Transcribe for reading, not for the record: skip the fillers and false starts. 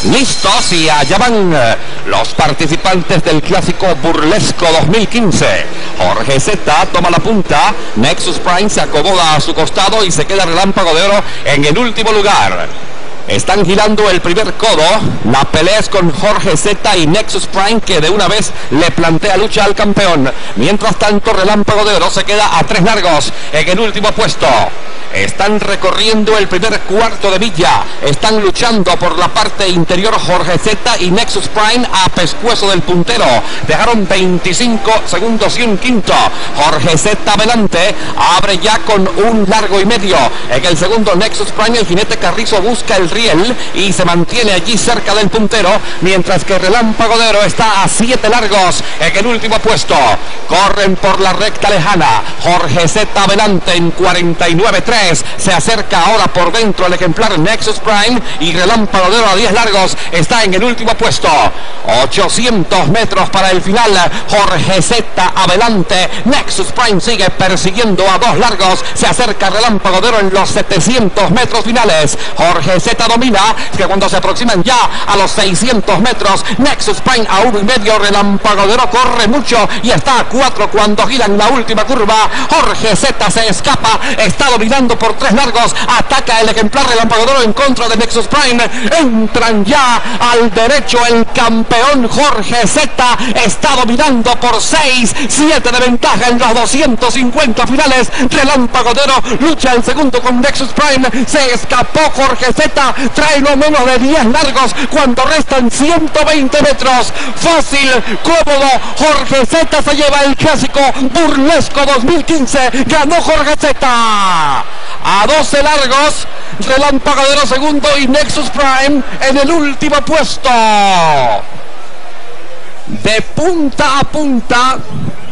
Listos y allá van los participantes del clásico burlesco 2015. Jorge Z toma la punta, Nexus Prime se acomoda a su costado y se queda Relámpago de Oro en el último lugar. Están girando el primer codo. La pelea es con Jorge Z y Nexus Prime, que de una vez le plantea lucha al campeón. Mientras tanto, Relámpago de Oro se queda a 3 largos en el último puesto. Están recorriendo el primer cuarto de milla. Están luchando por la parte interior Jorge Z y Nexus Prime a pescuezo del puntero. Dejaron 25 segundos y un quinto. Jorge Z adelante. Abre ya con 1 largo y medio. En el segundo, Nexus Prime, el jinete Carrizo, busca el riel y se mantiene allí cerca del puntero, mientras que Relámpago de Oro está a 7 largos en el último puesto. Corren por la recta lejana. Jorge Z adelante en 49.3. Se acerca ahora por dentro el ejemplar Nexus Prime y Relámpago de Oro a 10 largos está en el último puesto. 800 metros para el final. Jorge Z adelante. Nexus Prime sigue persiguiendo a 2 largos. Se acerca Relámpago de Oro en los 700 metros finales. Jorge Z domina, que cuando se aproximan ya a los 600 metros, Nexus Prime a 1 y medio. Relámpago de Oro corre mucho y está a 4 cuando giran la última curva. Jorge Z se escapa, está dominando por 3 largos. Ataca el ejemplar Relámpago de Oro en contra de Nexus Prime. Entran ya al derecho el campeón Jorge Z. Está dominando por 6-7 de ventaja en los 250 finales. Relámpago de Oro lucha el segundo con Nexus Prime. Se escapó Jorge Z. Trae no menos de 10 largos cuando restan 120 metros. Fácil, cómodo. Jorge Z se lleva el clásico burlesco 2015. Ganó Jorge Z. A 12 largos, Relámpago de Oro segundo y Nexus Prime en el último puesto. De punta a punta,